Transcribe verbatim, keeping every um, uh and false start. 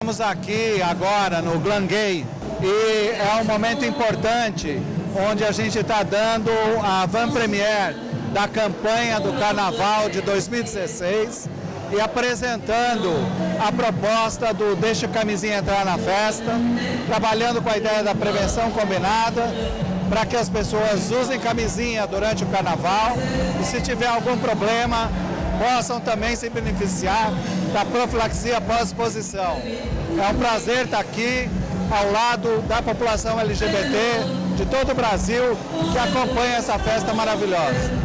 Estamos aqui agora no Glam Gay e é um momento importante onde a gente está dando a van premiere da campanha do Carnaval de dois mil e dezesseis e apresentando a proposta do Deixa a Camisinha Entrar na Festa, trabalhando com a ideia da prevenção combinada para que as pessoas usem camisinha durante o Carnaval e, se tiver algum problema, possam também se beneficiar da profilaxia pós-exposição. É um prazer estar aqui ao lado da população L G B T de todo o Brasil que acompanha essa festa maravilhosa.